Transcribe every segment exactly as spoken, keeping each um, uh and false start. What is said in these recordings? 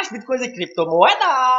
mais Bitcoins e criptomoedas.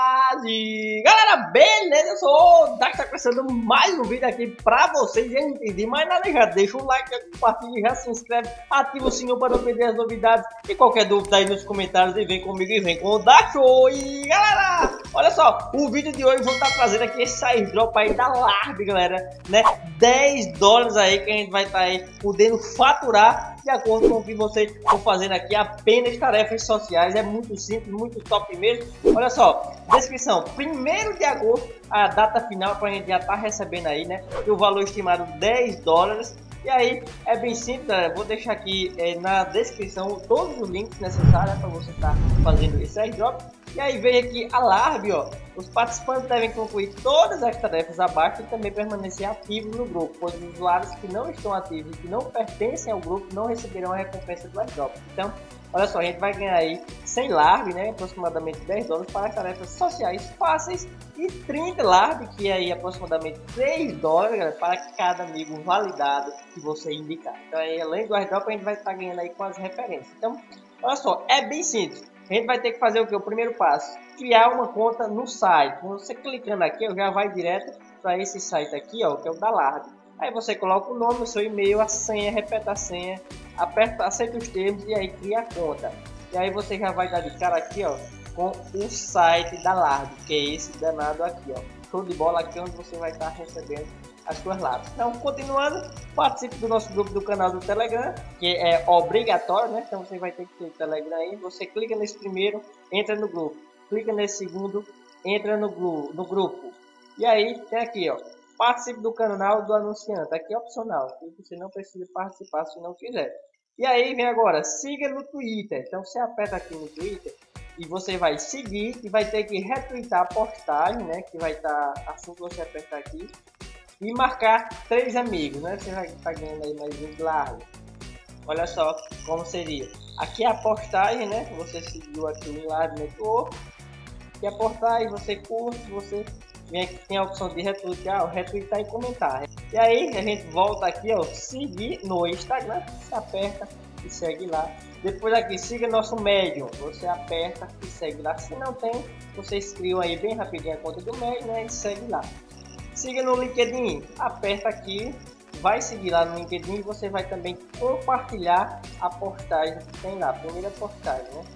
E galera, beleza? Eu sou o Dax, tá começando mais um vídeo aqui pra vocês. Eu entendi, mas nada, já deixa o like, já compartilha, já se inscreve, ativa o sininho para não perder as novidades. E qualquer dúvida aí nos comentários, e vem comigo e vem com o Dax. E galera, olha só, o vídeo de hoje vou estar trazendo aqui esse airdrop aí da Larb, galera, né? dez dólares aí que a gente vai estar aí podendo faturar de acordo com o que vocês estão fazendo aqui, apenas tarefas sociais. É muito simples, muito top mesmo. Olha só, descrição, primeiro de agosto, a data final para a gente já estar recebendo aí, né? E o valor estimado dez dólares. E aí, é bem simples, galera. Vou deixar aqui é, na descrição todos os links necessários para você estar fazendo esse airdrop. E aí vem aqui a Larb, ó. Os participantes devem concluir todas as tarefas abaixo e também permanecer ativos no grupo, pois os usuários que não estão ativos e que não pertencem ao grupo não receberão a recompensa do airdrop. Então, olha só, a gente vai ganhar aí cem Larb, né, aproximadamente dez dólares para as tarefas sociais fáceis e trinta Larb, que é aí aproximadamente três dólares, galera, para cada amigo validado que você indicar. Então, aí, além do airdrop, a gente vai estar ganhando aí com as referências. Então, olha só, é bem simples. A gente vai ter que fazer o que? O primeiro passo, criar uma conta no site. Você clicando aqui, já vai direto para esse site aqui, ó, que é o da Larb. Aí você coloca o nome, o seu e-mail, a senha, repete a senha, aperta, aceita os termos e aí cria a conta. E aí você já vai dar de cara aqui, ó, com o site da Larb, que é esse danado aqui, ó. Show de bola, aqui onde você vai estar recebendo as suas Labs. Então, continuando, participe do nosso grupo do canal do Telegram, que é obrigatório, né? Então você vai ter que ter o Telegram aí. Você clica nesse primeiro, entra no grupo. Clica nesse segundo, entra no, gru no grupo. E aí tem aqui, ó, participe do canal do anunciante. Aqui é opcional, você não precisa participar se não quiser. E aí vem agora, siga no Twitter. Então você aperta aqui no Twitter e você vai seguir e vai ter que retweetar a postagem, né? Que vai estar assim que você apertar aqui. E marcar três amigos, né? Você vai estar ganhando aí mais um Larb. Olha só como seria. Aqui é a postagem, né? Você seguiu aqui o Larb Network. Aqui é a postagem, você curte, você vem aqui, tem a opção de retweetar, retweetar e comentar. E aí a gente volta aqui, ó, seguir no Instagram, você aperta e segue lá. Depois aqui, siga nosso Medium, você aperta e segue lá. Se não tem, vocês criam aí bem rapidinho a conta do Medium, né? E segue lá. Siga no LinkedIn, aperta aqui, vai seguir lá no LinkedIn e você vai também compartilhar a postagem que tem lá, a primeira postagem, né?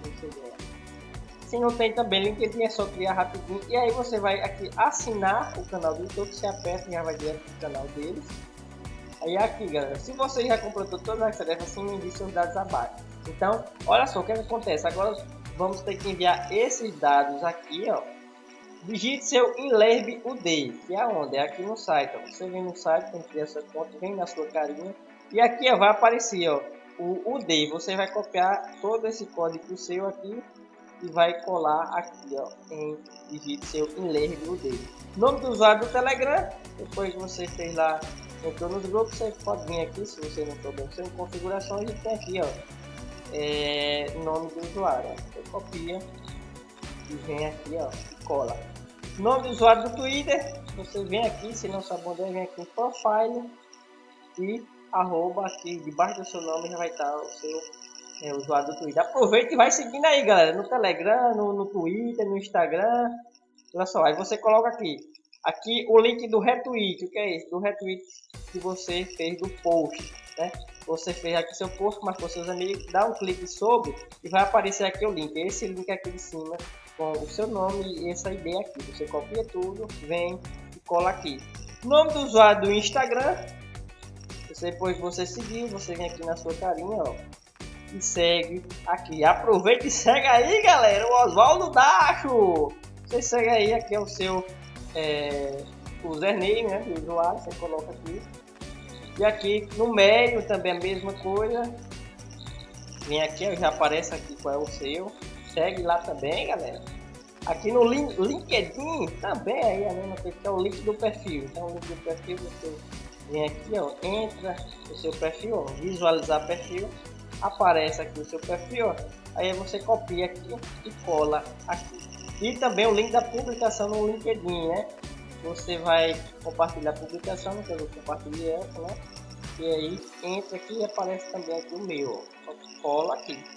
Se não tem também LinkedIn, é só criar rapidinho. E aí você vai aqui assinar o canal do YouTube, você aperta e já vai direto pro canal deles. Aí aqui, galera, se você já completou todas as tarefas, assim, envie seus dados abaixo. Então, olha só o que acontece. Agora vamos ter que enviar esses dados aqui, ó. Digite seu Inlerb U D, que é onde? É aqui no site. Ó. Você vem no site, tem que criar sua conta, vem na sua carinha. E aqui ó, vai aparecer ó, o U D. Você vai copiar todo esse código seu aqui e vai colar aqui ó, em digite seu Inlerb U D. Nome do usuário do Telegram. Depois que você fez lá, entrou nos grupos, você pode vir aqui, se você não souber em configurações, e tem aqui ó, é, nome do usuário. Ó. Você copia e vem aqui ó, e cola. Nome do usuário do Twitter, você vem aqui, se não sabe onde é, vem aqui em profile e arroba aqui, debaixo do seu nome já vai estar o seu é, usuário do Twitter. Aproveita e vai seguindo aí, galera, no Telegram, no, no Twitter, no Instagram. Olha só, aí você coloca aqui, aqui o link do retweet, o que é isso? Do retweet que você fez do post, né? Você fez aqui seu post, marcou seus amigos, dá um clique sobre e vai aparecer aqui o link, esse link aqui de cima, com o seu nome e essa I D aqui. Você copia tudo, vem e cola aqui. Nome do usuário do Instagram. Depois que você seguir, você vem aqui na sua carinha, ó, e segue aqui. Aproveita e segue aí, galera. O Oswaldo Dacho. Você segue aí, aqui é o seu é, username, né, do usuário. Você coloca aqui. E aqui no meio também a mesma coisa. Vem aqui, ó, já aparece aqui qual é o seu. Segue lá também, galera. Aqui no link, LinkedIn também aí a mesma coisa, que é o link do perfil. Então o link do perfil você vem aqui, ó, entra no seu perfil, ó, visualizar perfil, aparece aqui o seu perfil, ó, aí você copia aqui e cola aqui. E também o link da publicação no LinkedIn, né? Você vai compartilhar a publicação, no que eu compartilhei essa, né? E aí entra aqui e aparece também aqui o meu, ó, cola aqui.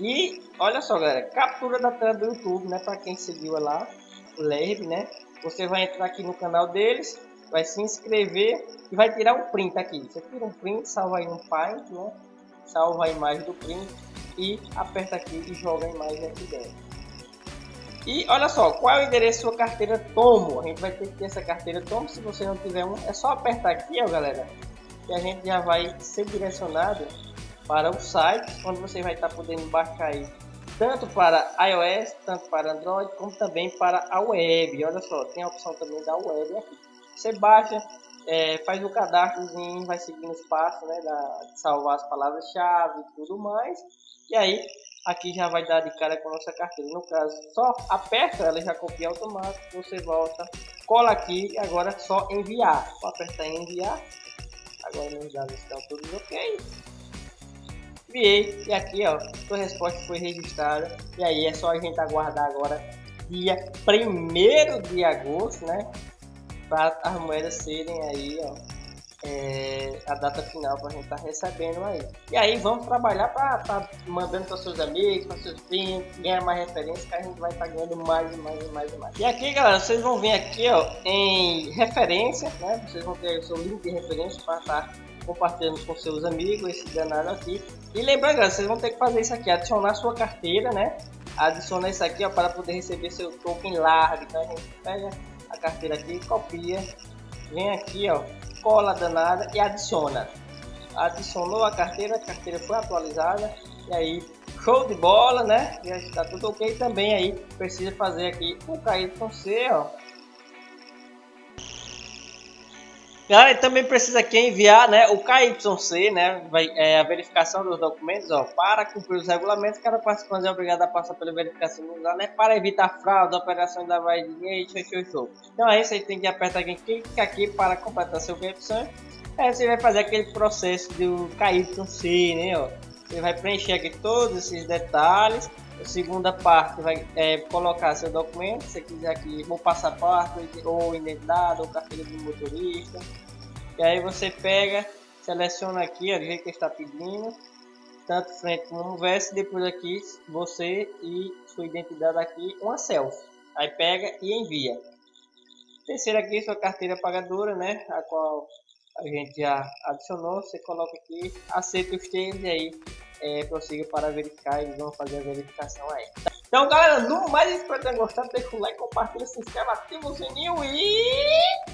E olha só, galera, captura da tela do YouTube, né? Para quem seguiu lá, o Lerb, né? Você vai entrar aqui no canal deles, vai se inscrever e vai tirar um print aqui. Você tira um print, salva aí no Paint, né? Salva a imagem do print e aperta aqui e joga a imagem aqui dentro. E olha só, qual é o endereço da sua carteira Tomo? A gente vai ter que ter essa carteira Tomo. Se você não tiver um, é só apertar aqui, ó, galera, que a gente já vai ser direcionado para o site, onde você vai estar podendo baixar aí tanto para iOS, tanto para Android, como também para a web. Olha só, tem a opção também da web aqui. Você baixa, é, faz o cadastrozinho, vai seguindo os passos, né, da, de salvar as palavras-chave e tudo mais. E aí, aqui já vai dar de cara com a nossa carteira. No caso, só aperta, ela já copia automático, você volta, cola aqui e agora é só enviar. Vou apertar em enviar. Agora meus dados estão todos ok. Enviei e aqui, ó, sua resposta foi registrada. E aí é só a gente aguardar agora dia primeiro de agosto, né, para as moedas serem aí, ó, é, a data final para a gente estar tá recebendo aí. E aí vamos trabalhar para estar tá mandando para seus amigos, para seus primos, ganhar mais referência, que a gente vai estar tá ganhando mais e mais e mais e mais. E aqui, galera, vocês vão vir aqui, ó, em referência, né? Vocês vão ter o seu link de referência para estar tá compartilhando com seus amigos esse danado aqui. E lembrando, galera, vocês vão ter que fazer isso aqui, adicionar sua carteira, né? Adicionar isso aqui, ó, para poder receber seu token largo. Então a gente pega a carteira aqui, copia, vem aqui, ó, cola danada e adiciona. Adicionou a carteira, a carteira foi atualizada e aí show de bola, né? Já está tudo ok. Também aí precisa fazer aqui o K Y C, ó. Ah, e também precisa aqui enviar, né, o K Y C, né, vai, é, a verificação dos documentos, ó, para cumprir os regulamentos. Cada participante é obrigado a passar pela verificação do usuário, né, para evitar fraude, operações da lavagem de dinheiro, show, show. Então aí você tem que apertar aqui, clica aqui para completar seu K Y C. Aí você vai fazer aquele processo do K Y C, né, ó. Você vai preencher aqui todos esses detalhes. A segunda parte vai é, colocar seu documento, se você quiser aqui, ou passaporte, ou identidade, ou carteira de motorista. E aí você pega, seleciona aqui, ó, do jeito que está pedindo, tanto frente como verso, depois aqui você e sua identidade aqui, uma selfie. Aí pega e envia. Terceiro aqui, sua carteira pagadora, né, a qual a gente já adicionou, você coloca aqui, aceita os termos e aí é, prossiga para verificar, eles vão fazer a verificação aí. Então, galera, no mais, espero que tenham gostado, deixa o like, compartilha, se inscreve, ativa o sininho e...